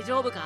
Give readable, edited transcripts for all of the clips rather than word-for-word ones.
大丈夫か？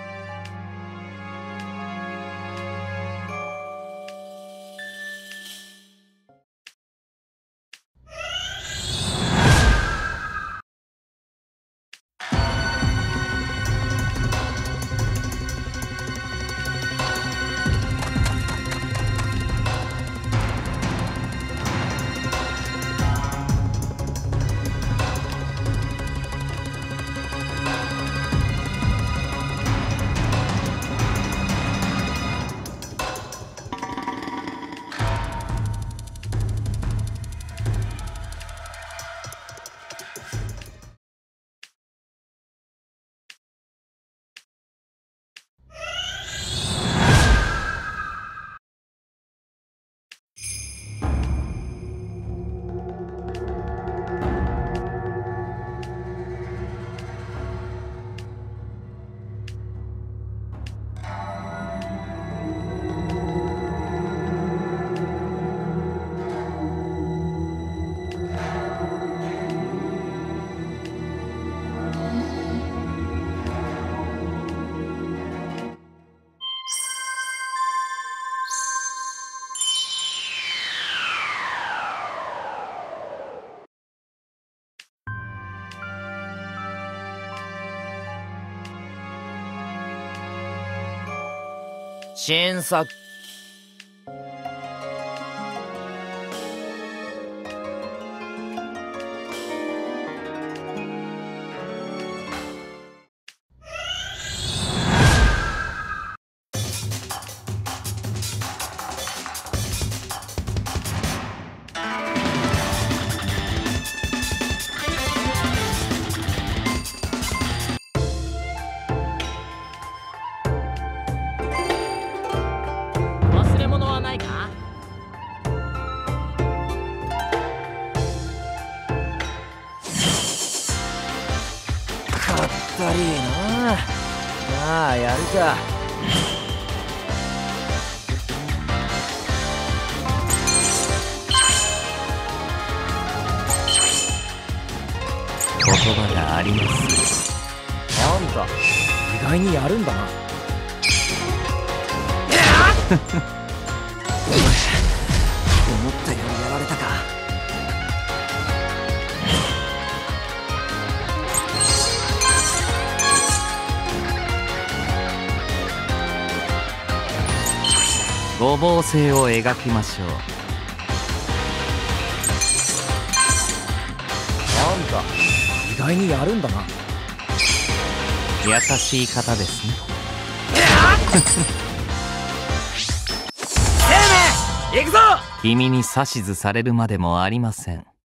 審査忘れ物はないか？ かったりーな。まあやるか。 言葉があります。 あんた意外にやるんだな。思ったよりやられたか。 五芒星を描きましょう。 あんた意外にやるんだな。 優しい方ですね。 行くぞ。 君に指図されるまでもありません。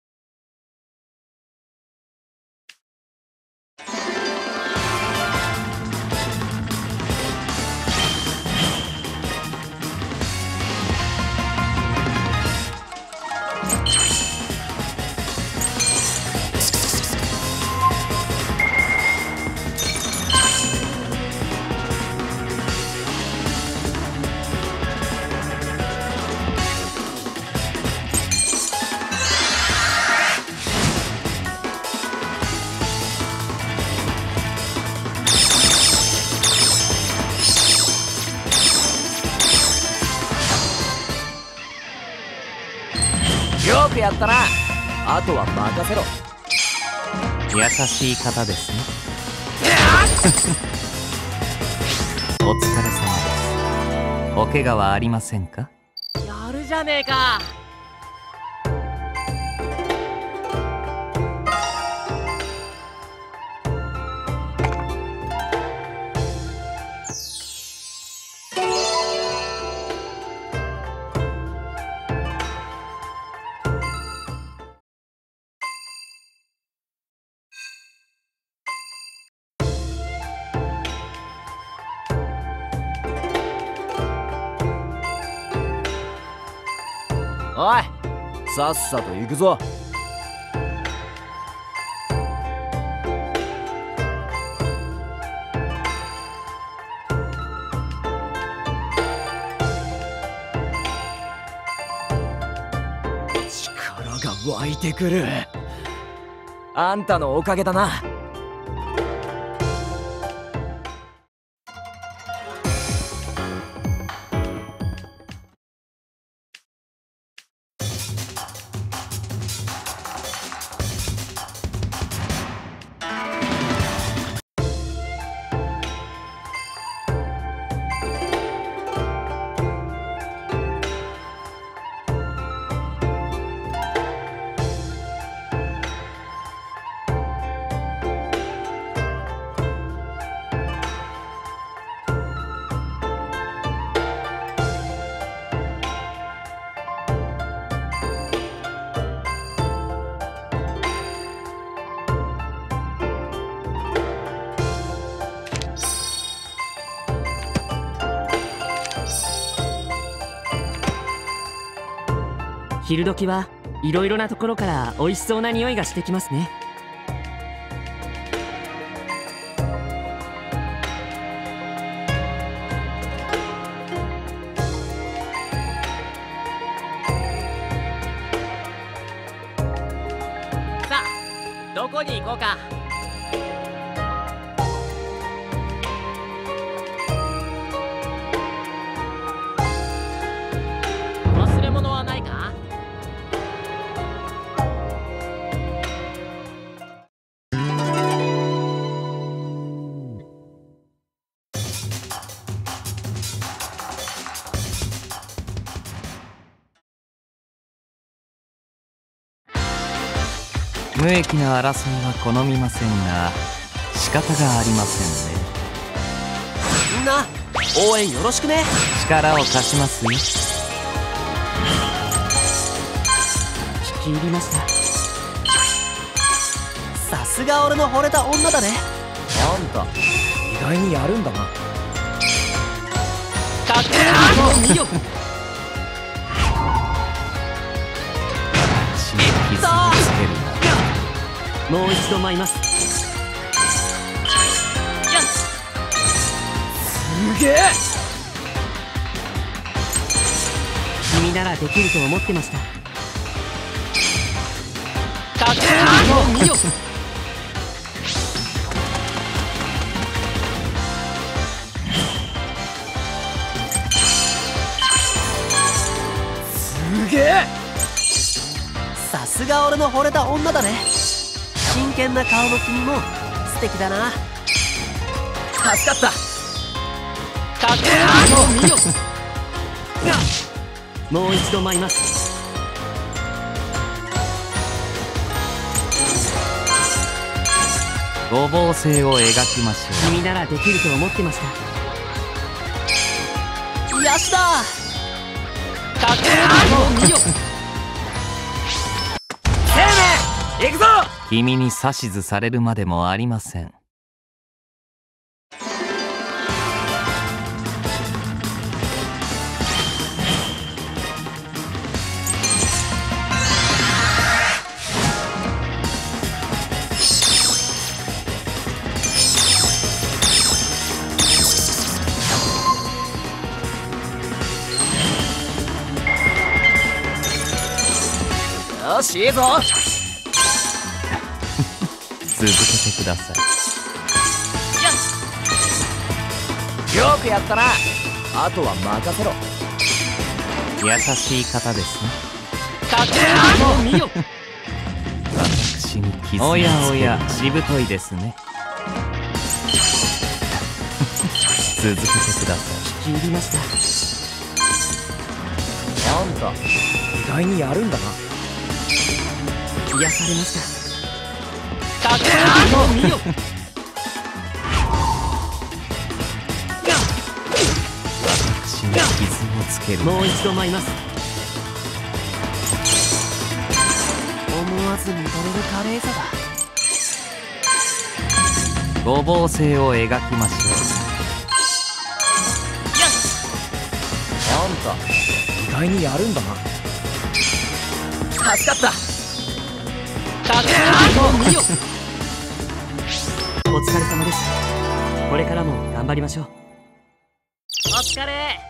よくやったな。あとは任せろ。 優しい方ですね。お疲れ様です。お怪我はありませんか？ やるじゃねえか。 おい、さっさと行くぞ。力が湧いてくる。あんたのおかげだな。 昼時はいろいろなところから美味しそうな匂いがしてきますね。 さあどこに行こうか。忘れ物はないか。 無益な争いは好みませんが仕方がありませんね。 みんな応援よろしくね。 力を貸しますよ。 聞き入りました。 さすが俺の惚れた女だね。あんた意外にやるんだな。 かっこいいよ。 私に傷をつけるな。 もう一度舞います。 すげえ。 君ならできると思ってました。 かっこいいよ。すげえ。さすが俺の惚れた女だね。真剣な顔の君も素敵だな。助かった。かっこいいよ。 もう一度舞います。 五芒星を描きましょう。 君ならできると思ってました。 癒しだ。かっこいいよ。生命行くぞ。 君に指図されるまでもありません。 よしいいぞ。 続けてください。 よくやったな。あとは任せろ。 優しい方ですね。 かっこいいよ。 私に傷をつける。おやおや、しぶといですね。続けてくださ聞き入りました。 あんた意外にやるんだな。 癒されました。 かっこいいよ。 私に傷をつける。 もう一度舞います。 思わず見とれる華麗さだ。 五芒星を描きましょあんた意外にやるんだな。助かった。かっこいいよ。 お疲れ様です。これからも頑張りましょう。 お疲れ。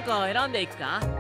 か選んでいくか？